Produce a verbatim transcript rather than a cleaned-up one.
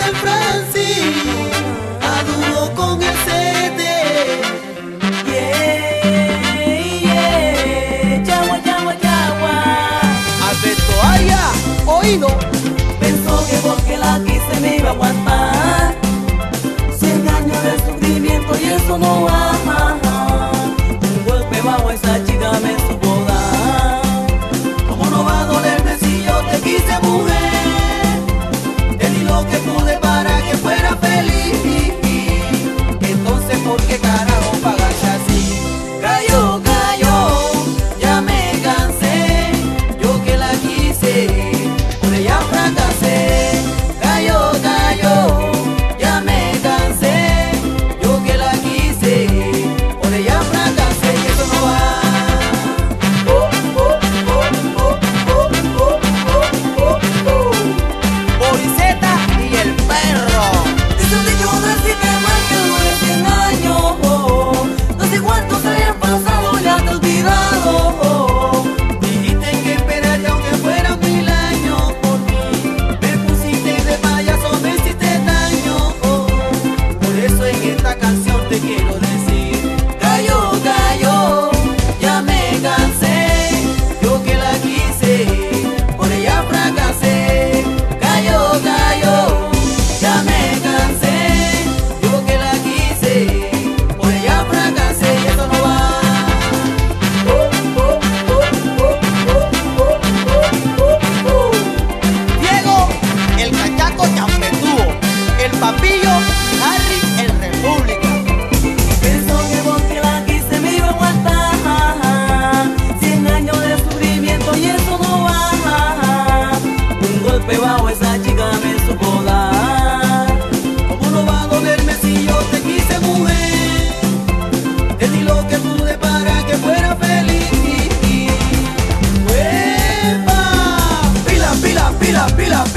el Francis, a dúo con el Sete. Yeah, yeah, yagua, yagua, yagua. Alberto Aya, oído. Pensó que porque la quise me iba a aguantar cien años de sufrimiento y eso no va. Un golpe bajo esa chica me supo dar. ¿Cómo no va a dolerme si yo te quise, mujer? Te di lo que pude para que fuera feliz. Entonces, ¿por qué carajo pagaste así? Cayó, cayó, ya me cansé. Yo que la quise, por ella fracasé. Cayó, cayó, Ya me cansé, yo que la quise, por ella fracasé y eso no va. Oh, oh, oh, oh, oh, oh, oh, oh, oh. Boriseta y el perro. dice un dicho no existe mal que dure cien años. No sé cuántos hayan pasado, ya te he olvidado. Dijiste que esperaría aunque fueran mil años por mí. Me pusiste de payaso, me hiciste daño. Por eso en esta canción te quiero decir: cayó, cayó, ya me cansé. Yo que la quise, por ella fracasé. Cayó, cayó, ya me cansé. Yo que la quise, por ella fracasé y eso no va. Oh, oh, oh, oh, oh, oh, oh, oh, oh. Diego, el cachaco champetúo, el papillo, Harry, el República. Pensó que porque la quise me iba a aguantar cien años de sufrimiento y eso no va. Un golpe bajo esa chica me supo dar. ¿Cómo no va a dolerme si yo te quise, mujer? Te di lo que pude para que fuera feliz. ¡Uepa! Pila, pila, pila, pila,